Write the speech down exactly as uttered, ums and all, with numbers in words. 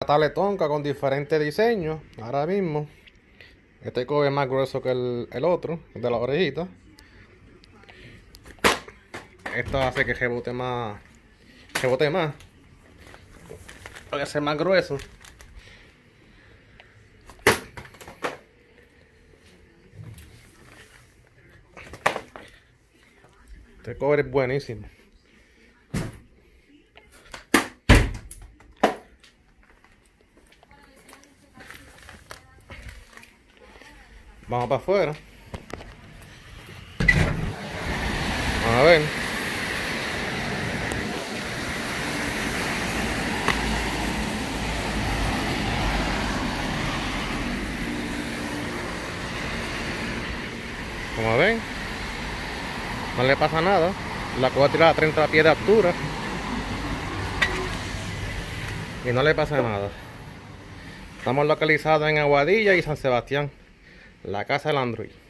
Tabletonca con diferentes diseños. Ahora mismo, este cobre es más grueso que el, el otro, el de la orejita. Esto hace que rebote más, rebote más, para ser más grueso. Este cobre es buenísimo. Vamos para afuera. Vamos a ver. Como ven, no le pasa nada. La puedo tirar a treinta pies de altura y no le pasa nada. Estamos localizados en Aguadilla y San Sebastián, la casa del Android.